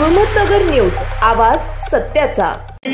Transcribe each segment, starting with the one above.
Ahmednagar news, आवाज सत्याचा।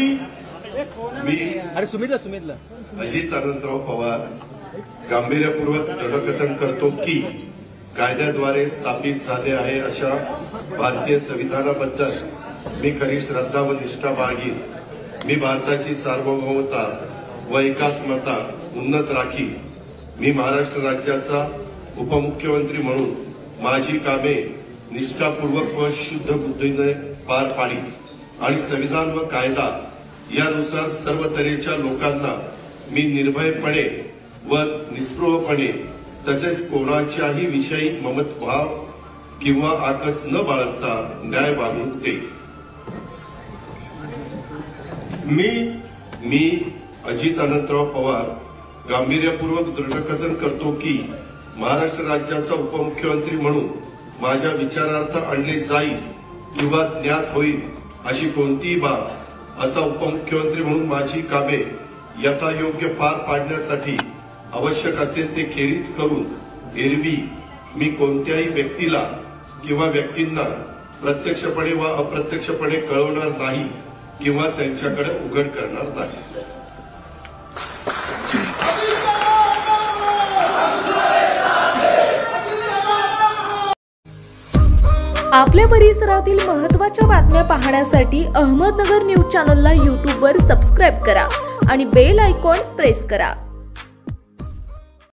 सुमितला अजित अनंतराव पवार गांभीर्यपूर्वक दृढकथन करतो की कायद्याद्वारे स्थापित झाले आहे अशा भारतीय संविधानाबद्दल मी खरी श्रद्धा व निष्ठा बाळगीन। मी भारताची सार्वभौमता व एकात्मता उन्नत राखी। मी महाराष्ट्र राज्याचा उपमुख्यमंत्री म्हणून माझी कामे निष्ठापूर्वक व शुद्ध बुद्धीने पार पाडी आणि संविधान व कायदा यानुसार सर्व तऱ्हेच्या लोकांना मी निर्भयपणे व निस्पृहपणे तसेच कोणाच्याही विषयी ममत्भाव किंवा आकस न बाळगता न्याय वागणूक देईन। मी अजित अनंतराव पवार गांभीर्यपूर्वक दृढकथन करतो की महाराष्ट्र राज्याचा उपमुख्यमंत्री म्हणून माझ्या विचारार्थ आणले जाईल किंवा ज्ञात होईल अशी कोणतीही बाब असा उपमुख्यमंत्री म्हणून माझी कामे यथायोग्य पार पाडण्यासाठी आवश्यक असेल ते खेरीज करून एरवी मी कोणत्याही व्यक्तीला किंवा व्यक्तींना प्रत्यक्षपणे व अप्रत्यक्षपणे कळवणार नाही किंवा त्यांच्याकडे उघड करणार नाही। आपल्या परिसरातील महत्त्वाच्या बातम्या पाहण्यासाठी अहमदनगर न्यूज चॅनलला YouTube वर सबस्क्राइब करा आणि बेल आयकॉन प्रेस करा।